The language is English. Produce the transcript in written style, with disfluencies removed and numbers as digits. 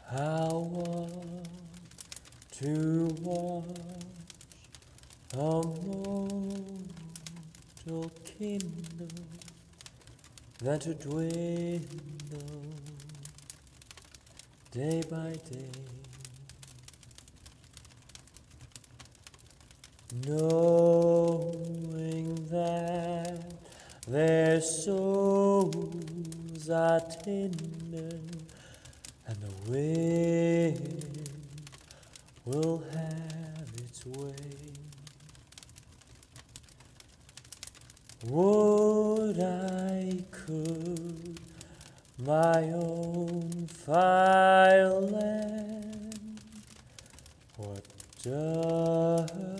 I want to watch a mortal kingdom than to dwindle day by day, knowing that their souls are tender and the wind will have its way. Would I could my own fire land, what does